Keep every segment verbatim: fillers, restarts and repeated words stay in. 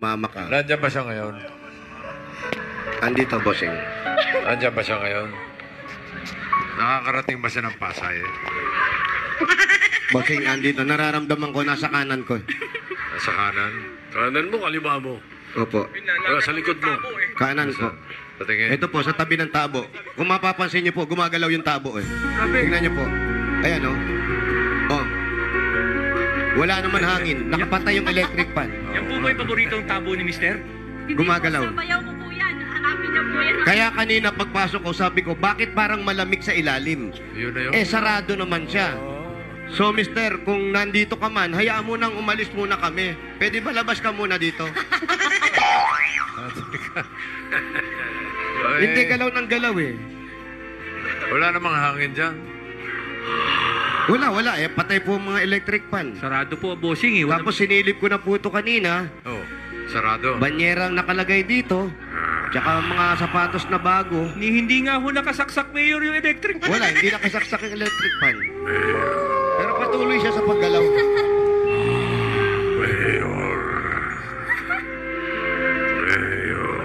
Mama ka. Nandiyan ba siya ngayon? Andito, bossing. Nandiyan ba siya ngayon? Nakakarating ba siya ng Pasay? Bossing, andito. Nararamdaman ko, nasa kanan ko. Sa kanan? Kanan mo, kaliwa mo. Opo. Ah, sa likod mo. Kanan ko. Patingin. Ito po, sa tabi ng tabo. Kung mapapansin niyo po, gumagalaw yung tabo eh. Tingnan niyo po. Ayan oh. Oh. Wala naman hangin. Nakapatay yung electric fan. Yan po ba yung paboritong tabo ni Mister? Gumagalaw. Hindi po, sabayaw ko po yan. Hanapin niyo po yan. Kaya kanina pagpasok ko, sabi ko, bakit parang malamig sa ilalim? Yun na yun. Eh, sarado naman siya. So, mister, kung nandito ka man, hayaan mo nang umalis muna kami. Pwede ba labas ka muna dito? Ay, Hindi galaw ng galaw eh. wala namang hangin dyan. Wala, wala eh. Patay po ang mga electric fan. Sarado po, bossing eh. Wala- Tapos sinilip ko na po ito kanina. Oh, sarado. Banyerang nakalagay dito. Tsaka mga sapatos na bago. Ni hindi nga ho nakasaksak, Mayor, yung electric fan. Wala, hindi nakasaksak yung electric fan. Pero patuloy siya sa paggalaw. Mayor. Mayor.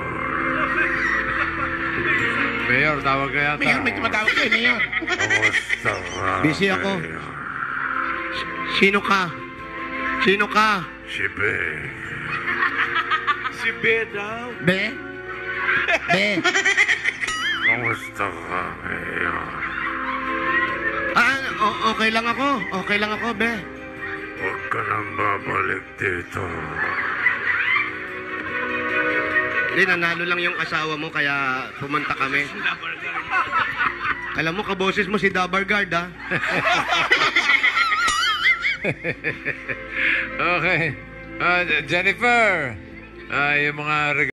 Mayor, tawag ka yata. Mayor, may tumatawag kayo, Mayor. Kamusta ka? Busy ako. Mayor? Sino ka? Sino ka? Si Be. Si Be daw. Be? Be? Kamusta ka, Mayor? Ah, o- okay lang ako. Okay lang ako, Be. Huwag ka nang babalik dito. Hindi, nanalo lang yung asawa mo, kaya pumunta kami. Alam mo, kaboses mo si Dabargard, ha? Okay. Ah, Jennifer, ah, yung mga